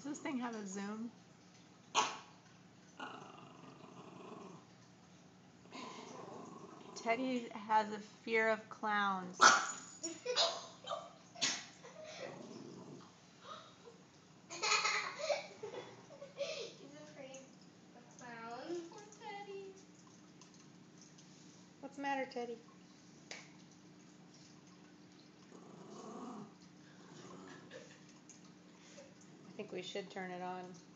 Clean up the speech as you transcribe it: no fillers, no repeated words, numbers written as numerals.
Does this thing have a zoom? Teddy has a fear of clowns. He's afraid of clowns. Poor Teddy. What's the matter, Teddy? I think we should turn it on.